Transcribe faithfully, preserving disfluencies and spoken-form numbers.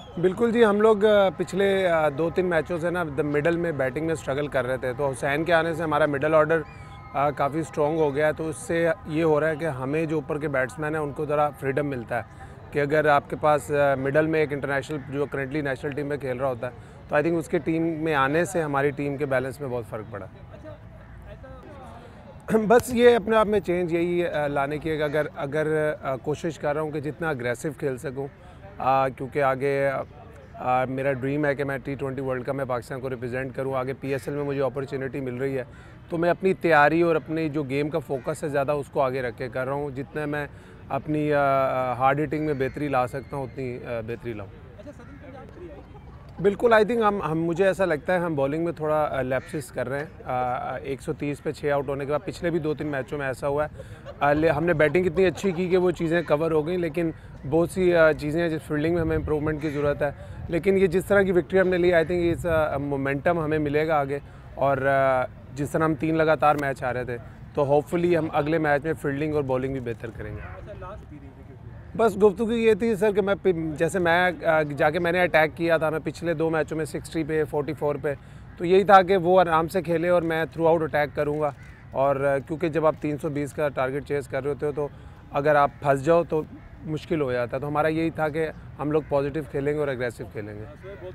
बिल्कुल जी, हम लोग अ, पिछले अ, दो तीन मैचों से ना द मिडल में बैटिंग में स्ट्रगल कर रहे थे, तो हुसैन के आने से हमारा मिडल ऑर्डर अ, काफ़ी स्ट्रॉन्ग हो गया है। तो उससे ये हो रहा है कि हमें जो ऊपर के बैट्समैन हैं उनको ज़रा फ्रीडम मिलता है कि अगर आपके पास अ, मिडल में एक इंटरनेशनल जो करंटली नेशनल टीम में खेल रहा होता है, तो आई थिंक उसके टीम में आने से हमारी टीम के बैलेंस में बहुत फ़र्क पड़ा। बस ये अपने आप में चेंज यही अ, लाने की है कि अगर अगर अ, कोशिश कर रहा हूँ कि जितना अग्रेसिव खेल सकूँ, अ, क्योंकि आगे अ, अ, मेरा ड्रीम है कि मैं टी ट्वेंटी वर्ल्ड कप में पाकिस्तान को रिप्रेजेंट करूँ। आगे पीएसएल में मुझे अपॉर्चुनिटी मिल रही है, तो मैं अपनी तैयारी और अपनी जो गेम का फोकस है ज़्यादा उसको आगे रख के कर रहा हूँ। जितना मैं अपनी हार्ड हिटिंग में बेहतरी ला सकता हूँ उतनी अ, बेहतरी लाऊँ। बिल्कुल, आई थिंक हम हम मुझे ऐसा लगता है हम बॉलिंग में थोड़ा लैप्सेस कर रहे हैं। एक सौ तीस पे छः आउट होने के बाद पिछले भी दो तीन मैचों में ऐसा हुआ है। अ, ले हमने बैटिंग इतनी अच्छी की कि वो चीज़ें कवर हो गई, लेकिन बहुत सी अ, चीज़ें हैं जिस फील्डिंग में हमें इम्प्रूवमेंट की ज़रूरत है। लेकिन ये जिस तरह की विक्ट्री हमने ली, आई थिंक इस मोमेंटम हमें मिलेगा आगे। और अ, जिस तरह हम तीन लगातार मैच आ रहे थे, तो होपफुली हम अगले मैच में फील्डिंग और बॉलिंग भी बेहतर करेंगे। बस गुफ्तगू ये थी सर कि मैं पि- जैसे मैं अ, जाके मैंने अटैक किया था, मैं पिछले दो मैचों में साठ पे चौवालीस पे, तो यही था कि वो आराम से खेले और मैं थ्रू आउट अटैक करूँगा। और अ, क्योंकि जब आप तीन सौ बीस का टारगेट चेस कर रहे होते हो, तो अगर आप फंस जाओ तो मुश्किल हो जाता है। तो हमारा यही था कि हम लोग पॉजिटिव खेलेंगे और एग्रेसिव खेलेंगे।